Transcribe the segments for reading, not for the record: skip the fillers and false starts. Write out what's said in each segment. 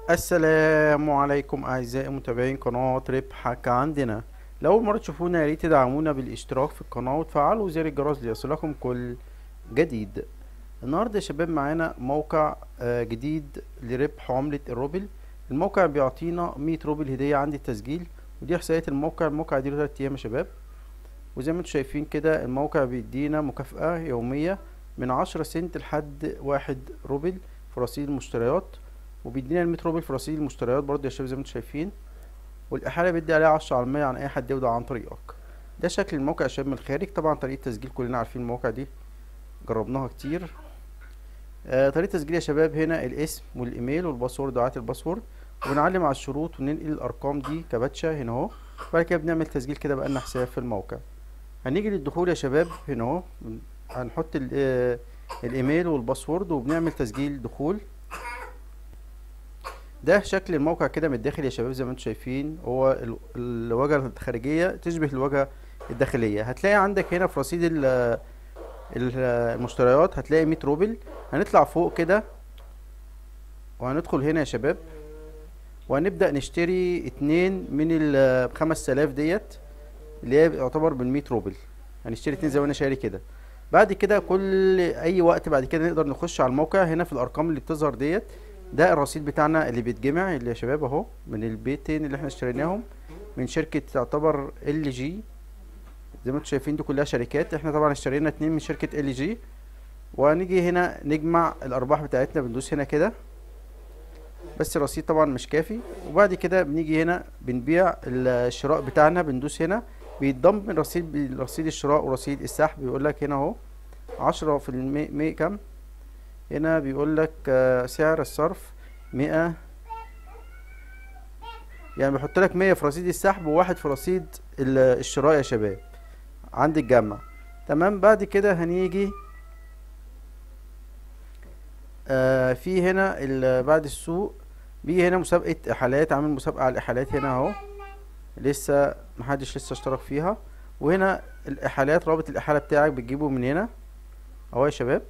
السلام عليكم اعزائي متابعين قناة ربحك عندنا. لأول مرة تشوفونا يا ريت تدعمونا بالاشتراك في القناة وتفعلوا زر الجرس ليصلكم كل جديد. النهاردة يا شباب معانا موقع جديد لربح عملة الروبل. الموقع بيعطينا 100 روبل هدية عند التسجيل، ودي احصائية الموقع دي له 3 ايام يا شباب. وزي ما انتم شايفين كده الموقع بيدينا مكافأة يومية من 10 سنت لحد 1 روبل في رصيد المشتريات، وبيدينا 100 روبل في رصيد المشتريات برضه يا شباب زي ما انتم شايفين. والاحاله بيدي عليها 10% عن اي حد يودع عن طريقك. ده شكل الموقع يا شباب من الخارج. طبعا طريقه تسجيل كلنا عارفين المواقع دي، جربناها كتير. طريقه تسجيل يا شباب هنا الاسم والايميل والباسورد وعات الباسورد، وبنعلم على الشروط وننقل الارقام دي كباتشا هنا اهو. بعد كده بنعمل تسجيل كده بقالنا حساب في الموقع. هنيجي للدخول يا شباب هنا اهو، هنحط الايميل والباسورد وبنعمل تسجيل دخول. ده شكل الموقع كده من الداخل يا شباب زي ما انتم شايفين. هو الواجهه الخارجيه تشبه الواجهه الداخليه. هتلاقي عندك هنا في رصيد المشتريات هتلاقي 100 روبل. هنطلع فوق كده وهندخل هنا يا شباب، وهنبدأ نشتري 2 من ال 5000 ديت اللي هي يعتبر بال100 روبل. هنشتري 2 زي ما انا شاري كده. بعد كده كل اي وقت بعد كده نقدر نخش على الموقع هنا في الارقام اللي بتظهر ديت. ده الرصيد بتاعنا اللي بيتجمع اللي يا شباب اهو من البيتين اللي احنا اشتريناهم من شركة تعتبر ال جي. زي ما انتم شايفين دي كلها شركات. احنا طبعا اشترينا 2 من شركة ال جي. وهنيجي هنا نجمع الارباح بتاعتنا، بندوس هنا كده بس الرصيد طبعا مش كافي. وبعد كده بنيجي هنا بنبيع الشراء بتاعنا، بندوس هنا بيتضم رصيد الشراء ورصيد السحب. بيقول لك هنا اهو 10% كام. هنا بيقول لك سعر الصرف 100، يعني بيحط لك 100 في رصيد السحب وواحد في رصيد الشراء يا شباب عند الجمع. تمام. بعد كده هنيجي في هنا بعد السوق بيجي هنا مسابقة احالات. عامل مسابقة على الاحالات هنا اهو، لسه محدش لسه اشترك فيها. وهنا الاحالات رابط الاحالة بتاعك بتجيبه من هنا اهو يا شباب،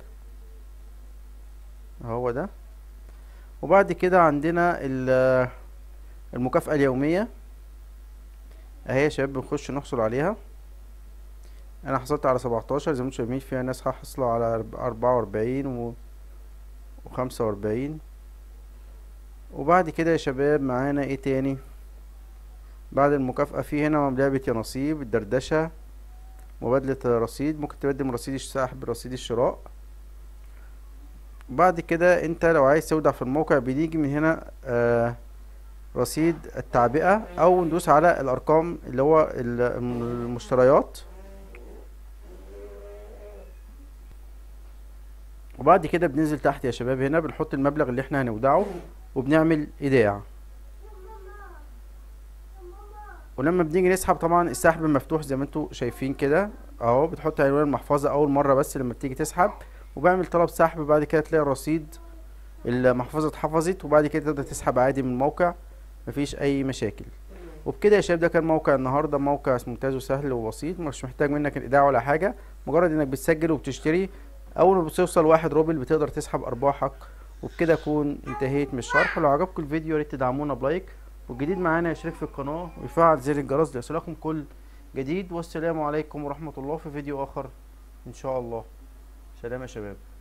هو ده. وبعد كده عندنا المكافأة اليومية اهي يا شباب، بنخش نحصل عليها. انا حصلت على 17 زي ما انتم شايفين. فيها ناس حصلوا على 44 و45. وبعد كده يا شباب معانا ايه تاني بعد المكافأة؟ في هنا لعبة يا نصيب، الدردشة، مبادلة رصيد. ممكن تبدل من رصيد السحب برصيد الشراء. بعد كده انت لو عايز تودع في الموقع بنيجي من هنا رصيد التعبئة، او ندوس على الارقام اللي هو المشتريات. وبعد كده بننزل تحت يا شباب هنا بنحط المبلغ اللي احنا هنودعه وبنعمل ايداع. ولما بنيجي نسحب طبعا السحب مفتوح زي ما انتوا شايفين كده اهو. بتحط عنوان المحفظة اول مرة بس لما بتيجي تسحب، وبعمل طلب سحب. بعد كده تلاقي الرصيد المحفظة اتحفظت، وبعد كده تقدر تسحب عادي من الموقع مفيش اي مشاكل. وبكده يا شباب ده كان موقع النهارده. موقع ممتاز وسهل وبسيط، مش محتاج منك الايداع ولا حاجة، مجرد انك بتسجل وبتشتري. اول ما بتوصل 1 روبل بتقدر تسحب ارباحك. وبكده اكون انتهيت من الشرح. لو عجبكم الفيديو ياريت تدعمونا بلايك، والجديد معانا يشترك في القناة ويفعل زر الجرس ليصلكم كل جديد. والسلام عليكم ورحمة الله في فيديو اخر ان شاء الله. سلام يا شباب.